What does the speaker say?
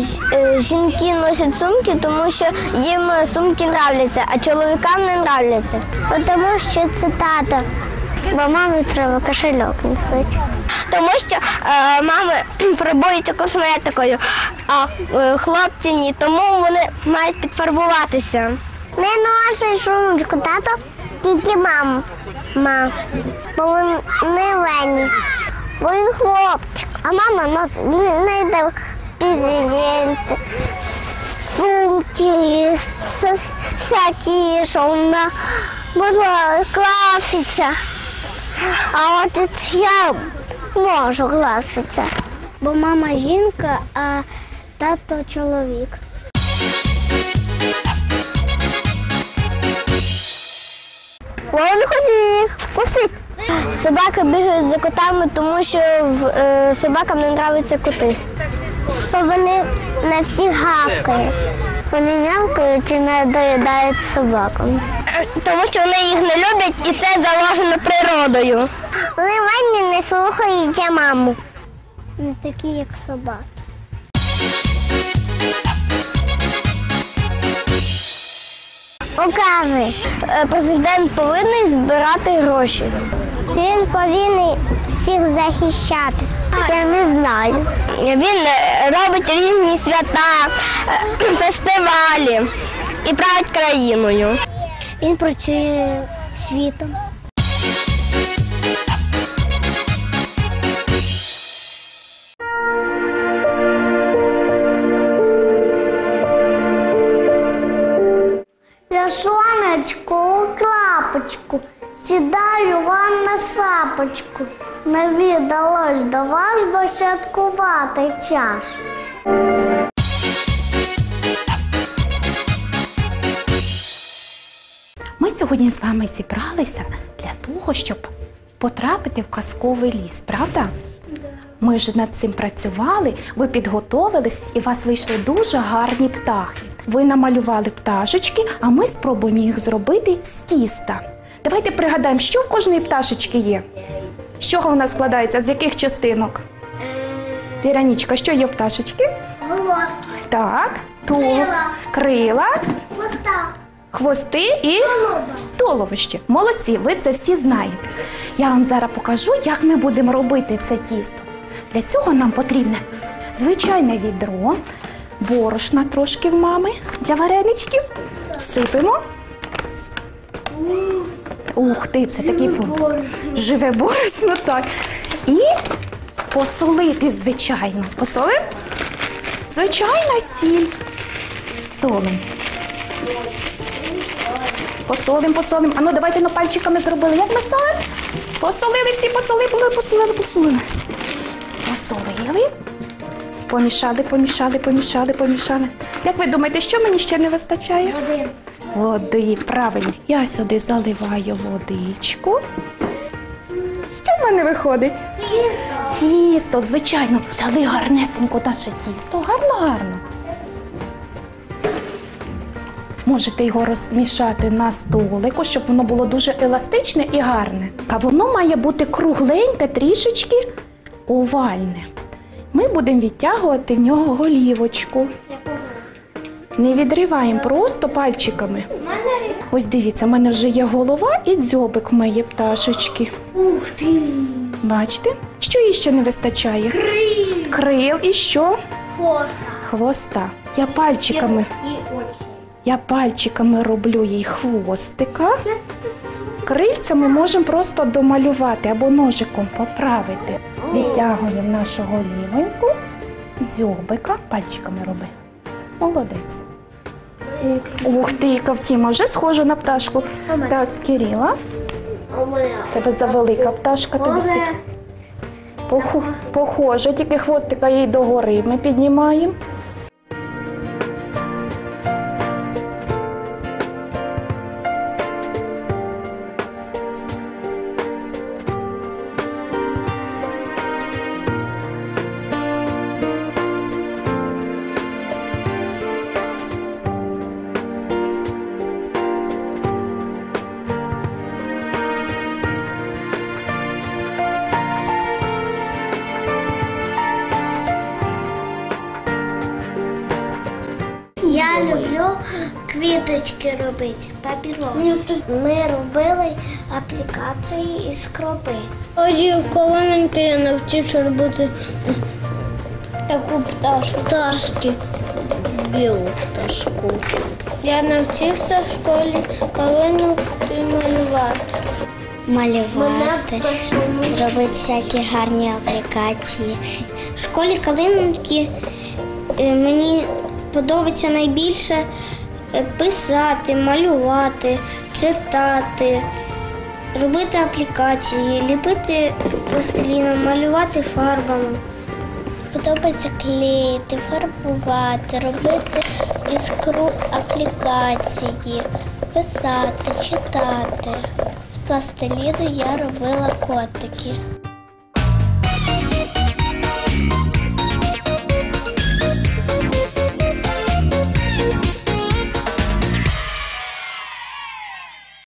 жінки носять сумки, тому що їм сумки нравляться, а чоловікам не нравляться. Тому що це тато, бо мамі треба кошельок носити. Тому що мами фарбуються косметикою, а хлопці ні, тому вони мають підфарбуватися. Не носить сумочку, тато, тільки мама. Бо вони лені, бо він хлопчик. А мама носить, не йде президенти, сумки, всякі, що вона може класиться. А от я можу класитися. Бо мама жінка, а тато чоловік. Він хоче їх кусити. Собаки бігають за котами, тому що собакам не подобаються коти. Бо вони на всіх гавкають. Вони м'явкають і не доїдають собакам. Тому що вони їх не люблять і це заложено природою. Вони лені не слухають маму. Не такі, як собаки. Укаже, президент повинен збирати гроші. Він повинен всіх захищати. Я не знаю. Він робить різні свята, фестивалі і править країною. Він працює світом. Я сонечко у клапочку, сідаю вам на сапочку. Не віддалось до вас, бо святкувати час. Ми сьогодні з вами зібралися для того, щоб потрапити в казковий ліс, правда? Ми ж над цим працювали, ви підготовились і у вас вийшли дуже гарні птахи. Ви намалювали пташечки, а ми спробуємо їх зробити з тіста. Давайте пригадаємо, що в кожної пташечки є. З чого вона складається, з яких частинок? Віронічка, що є в пташечки? Головки. Так, крила, хвости і туловище. Молодці, ви це всі знаєте. Я вам зараз покажу, як ми будемо робити це тісто. Для цього нам потрібне звичайне відро, борошна трошки в мами для вареничків. Сипемо. Ух ти, це такий живе борошно, так. І посолити, звичайно. Посолимо? Звичайно, сіль. Солимо. Посолимо. А ну, давайте пальчиками зробили. Як ми солимо? Посолили всі, посолили. Посолили. Помішали. Як ви думаєте, що мені ще не вистачає? Води, правильно. Я сюди заливаю водичку. Що в мене виходить? Тісто, звичайно. Взяли гарнесенько наше тісто. Гарно. Можете його розмішати на столику, щоб воно було дуже еластичне і гарне. А воно має бути кругленьке, трішечки овальне. Ми будемо відтягувати в нього голівочку. Не відриваємо, просто пальчиками. Ось дивіться, в мене вже є голова і дзьобик моєї пташечки. Ух ти! Бачите? Що їй ще не вистачає? Крил і що? Хвоста. Я пальчиками роблю їй хвостика. Крильця ми можемо просто домалювати або ножиком поправити. Відтягуємо нашу голівоньку, дзьобика, пальчиками роби. Молодець. Ух ти, Кавтіма, вже схожа на пташку. Так, Кирила. Тебе завелика пташка. Похоже, тільки хвостика їй догори ми піднімаємо. квіточки робити, папіром. Ми робили аплікації із кропи. Тоді в колоненьки я навчився робити таку пташку. Пташки. Білу пташку. Я навчився в школі калину малювати. Малювати, робити всякі гарні аплікації. В школі калинки мені подобається найбільше писати, малювати, читати, робити аплікації, ліпити пластиліном, малювати фарбами. Подобається клеїти, фарбувати, робити іскру аплікації, писати, читати. З пластиліну я робила котики.